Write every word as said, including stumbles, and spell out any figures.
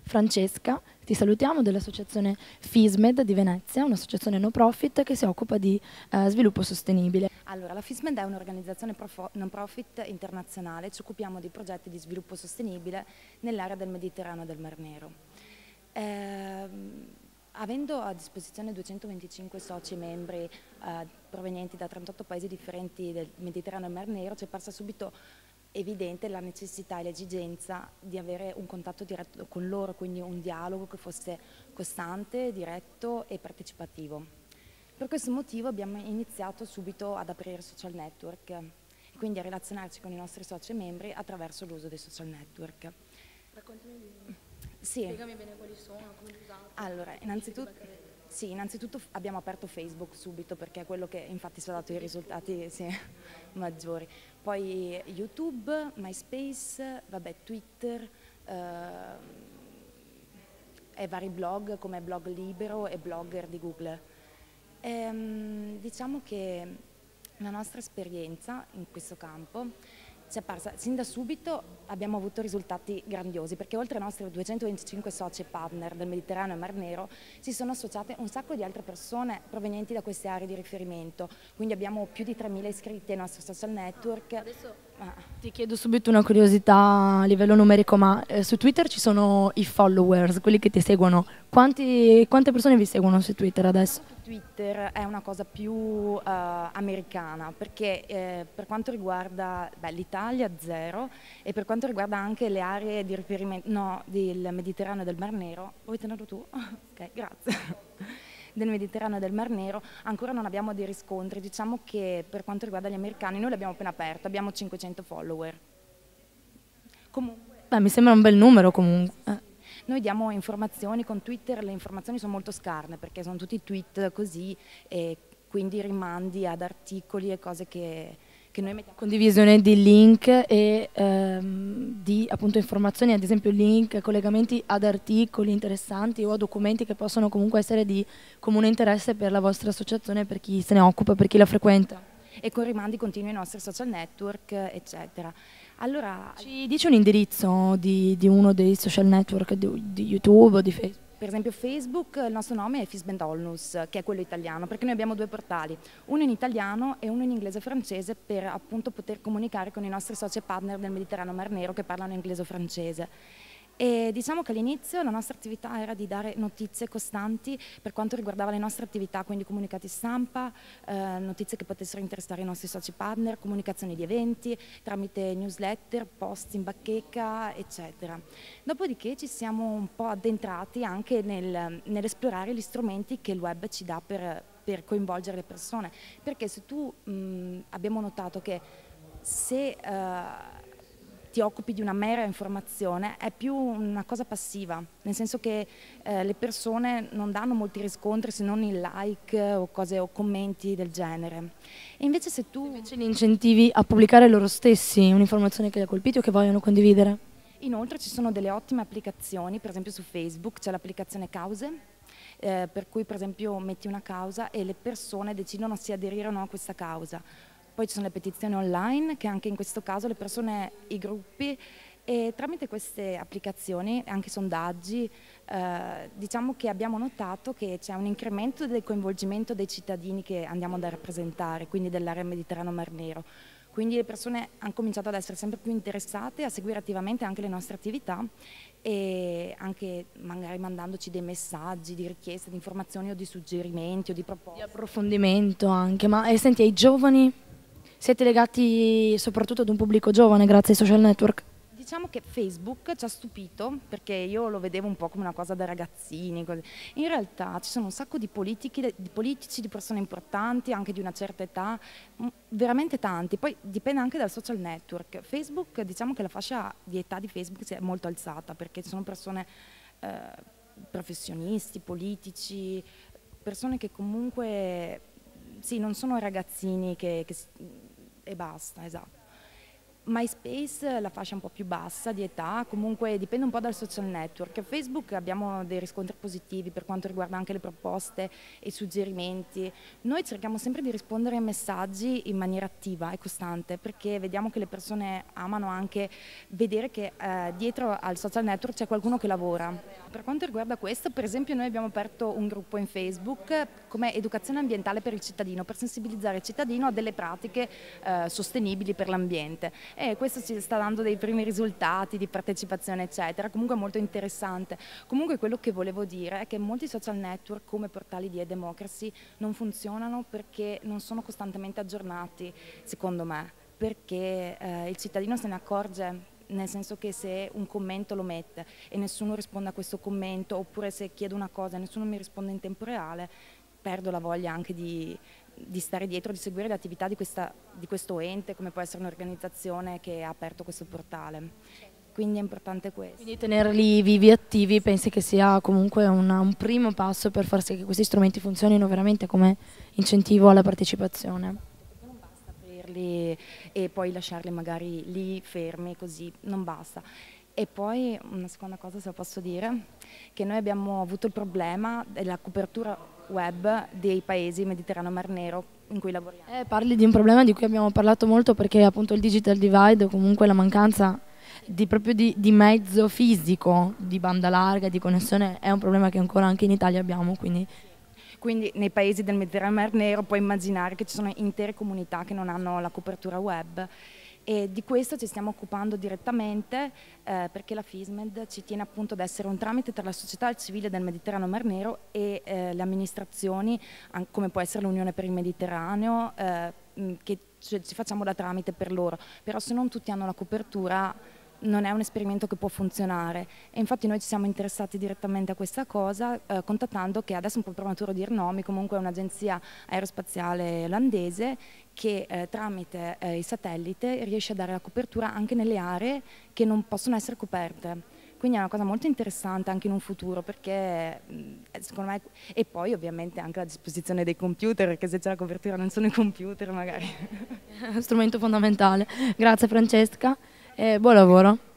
Francesca, ti salutiamo, dell'associazione FISMED di Venezia, un'associazione no profit che si occupa di eh, sviluppo sostenibile. Allora, la FISMED è un'organizzazione non profit internazionale, ci occupiamo di progetti di sviluppo sostenibile nell'area del Mediterraneo e del Mar Nero. Eh, avendo a disposizione duecentoventicinque soci e membri eh, provenienti da trentotto paesi differenti del Mediterraneo e Mar Nero, ci è parsa subito evidente la necessità e l'esigenza di avere un contatto diretto con loro, quindi un dialogo che fosse costante, diretto e partecipativo. Per questo motivo abbiamo iniziato subito ad aprire social network, quindi a relazionarci con i nostri soci e membri attraverso l'uso dei social network. Raccontami bene. Sì. Spiegami bene quali sono, come li usate. Allora, innanzitutto... Sì, innanzitutto abbiamo aperto Facebook subito perché è quello che infatti ci ha dato i risultati sì, maggiori. Poi YouTube, MySpace, vabbè, Twitter eh, e vari blog come Blog Libero e Blogger di Google. Ehm, diciamo che la nostra esperienza in questo campo ci è parsa, sin da subito abbiamo avuto risultati grandiosi perché oltre ai nostri duecentoventicinque soci e partner del Mediterraneo e Mar Nero si sono associate un sacco di altre persone provenienti da queste aree di riferimento, quindi abbiamo più di tremila iscritti ai nostri social network. Adesso ah. ti chiedo subito una curiosità a livello numerico, ma eh, su Twitter ci sono i followers, quelli che ti seguono. Quanti, quante persone vi seguono su Twitter adesso? Twitter è una cosa più uh, americana perché eh, per quanto riguarda l'Italia zero e per quanto riguarda anche le aree di riferimento no, del Mediterraneo e del Mar Nero, vuoi tenerlo tu? Ok, grazie. Del Mediterraneo e del Mar Nero ancora non abbiamo dei riscontri, diciamo che per quanto riguarda gli americani noi l'abbiamo appena aperto, abbiamo cinquecento follower. Comunque, beh, mi sembra un bel numero comunque. Eh. Noi diamo informazioni, con Twitter le informazioni sono molto scarne perché sono tutti tweet così e quindi rimandi ad articoli e cose che, che noi mettiamo. Condivisione di link e ehm, di appunto informazioni, ad esempio link, collegamenti ad articoli interessanti o a documenti che possono comunque essere di comune interesse per la vostra associazione, per chi se ne occupa, per chi la frequenta. E con rimandi continui ai nostri social network, eccetera. Allora, ci dice un indirizzo di, di uno dei social network, di, di YouTube o di Facebook? Per esempio Facebook, il nostro nome è Fisbend Olnus, che è quello italiano, perché noi abbiamo due portali, uno in italiano e uno in inglese e francese per appunto poter comunicare con i nostri soci e partner del Mediterraneo Mar Nero che parlano inglese o francese. E diciamo che all'inizio la nostra attività era di dare notizie costanti per quanto riguardava le nostre attività, quindi comunicati stampa, eh, notizie che potessero interessare i nostri soci partner, comunicazioni di eventi, tramite newsletter, post in bacheca, eccetera. Dopodiché ci siamo un po' addentrati anche nel, nell'esplorare gli strumenti che il web ci dà per, per coinvolgere le persone, perché se tu mh, abbiamo notato che se... Eh, ti occupi di una mera informazione è più una cosa passiva, nel senso che eh, le persone non danno molti riscontri se non in like o cose o commenti del genere. E invece se tu... Invece li incentivi a pubblicare loro stessi un'informazione che li ha colpiti o che vogliono condividere? Inoltre ci sono delle ottime applicazioni, per esempio su Facebook c'è l'applicazione Cause, eh, per cui per esempio metti una causa e le persone decidono se aderire o no a questa causa. Poi ci sono le petizioni online, che anche in questo caso le persone, i gruppi, e tramite queste applicazioni, anche sondaggi, eh, diciamo che abbiamo notato che c'è un incremento del coinvolgimento dei cittadini che andiamo ad rappresentare, quindi dell'area Mediterraneo-Mar Nero. Quindi le persone hanno cominciato ad essere sempre più interessate, a seguire attivamente anche le nostre attività e anche magari mandandoci dei messaggi di richieste, di informazioni o di suggerimenti o di proposte. Di approfondimento anche, ma e senti, ai giovani? Siete legati soprattutto ad un pubblico giovane grazie ai social network? Diciamo che Facebook ci ha stupito perché io lo vedevo un po' come una cosa da ragazzini, così. In realtà ci sono un sacco di, politici, di politici, di persone importanti, anche di una certa età, veramente tanti, poi dipende anche dal social network. Facebook, diciamo che la fascia di età di Facebook si è molto alzata perché ci sono persone eh, professionisti, politici, persone che comunque sì, non sono ragazzini che, che, e basta, esatto. MySpace la fascia un po' più bassa di età, comunque dipende un po' dal social network. A Facebook abbiamo dei riscontri positivi per quanto riguarda anche le proposte e i suggerimenti. Noi cerchiamo sempre di rispondere ai messaggi in maniera attiva e costante, perché vediamo che le persone amano anche vedere che eh, dietro al social network c'è qualcuno che lavora. Per quanto riguarda questo, per esempio, noi abbiamo aperto un gruppo in Facebook come educazione ambientale per il cittadino, per sensibilizzare il cittadino a delle pratiche eh, sostenibili per l'ambiente. E questo ci sta dando dei primi risultati di partecipazione eccetera, comunque molto interessante. Comunque quello che volevo dire è che molti social network come portali di e-democracy non funzionano perché non sono costantemente aggiornati, secondo me, perché eh, il cittadino se ne accorge, nel senso che se un commento lo mette e nessuno risponde a questo commento, oppure se chiedo una cosa e nessuno mi risponde in tempo reale, perdo la voglia anche di, di stare dietro, di seguire le attività di, questa, di questo ente, come può essere un'organizzazione che ha aperto questo portale. Quindi è importante questo. Quindi tenerli vivi e attivi pensi che sia comunque una, un primo passo per far sì che questi strumenti funzionino veramente come incentivo alla partecipazione. Non basta aprirli e poi lasciarli magari lì fermi così, non basta. E poi una seconda cosa, se posso dire, che noi abbiamo avuto il problema della copertura web dei paesi Mediterraneo Mar Nero in cui lavoriamo. Eh, parli di un problema di cui abbiamo parlato molto, perché appunto il digital divide, o comunque la mancanza di, proprio di, di mezzo fisico, di banda larga, di connessione, è un problema che ancora anche in Italia abbiamo. Quindi, quindi nei paesi del Mediterraneo Mar Nero puoi immaginare che ci sono intere comunità che non hanno la copertura web. E di questo ci stiamo occupando direttamente eh, perché la FISMED ci tiene appunto ad essere un tramite tra la società civile del Mediterraneo Mar Nero e eh, le amministrazioni, come può essere l'Unione per il Mediterraneo, eh, che ci facciamo da tramite per loro. Però se non tutti hanno la copertura non è un esperimento che può funzionare, e infatti noi ci siamo interessati direttamente a questa cosa eh, contattando, che adesso è un po' prematuro dir nomi, comunque è un'agenzia aerospaziale olandese che eh, tramite eh, il satellite riesce a dare la copertura anche nelle aree che non possono essere coperte. Quindi è una cosa molto interessante anche in un futuro, perché secondo me, e poi ovviamente anche a disposizione dei computer, perché se c'è la copertura non sono i computer magari. È uno strumento fondamentale. Grazie Francesca e buon lavoro.